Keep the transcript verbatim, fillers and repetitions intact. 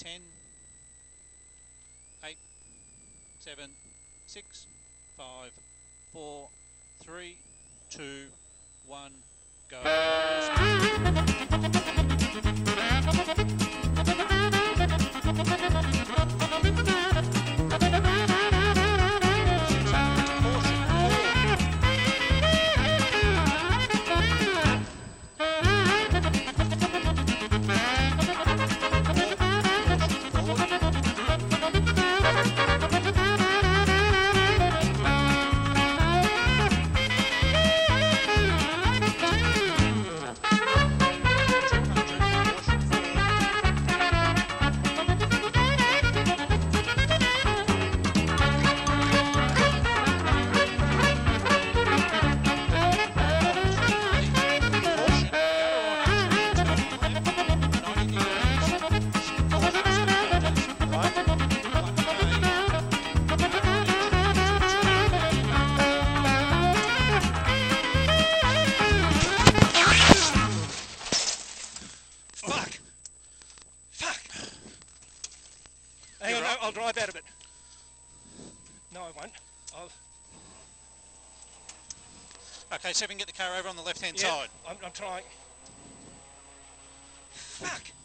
ten, eight, seven, six, five, four, three, two, one, go. Hang on, no, I'll drive out of it. No, I won't. I'll... Okay, so we can get the car over on the left-hand Yeah, side. I'm, I'm trying. Fuck!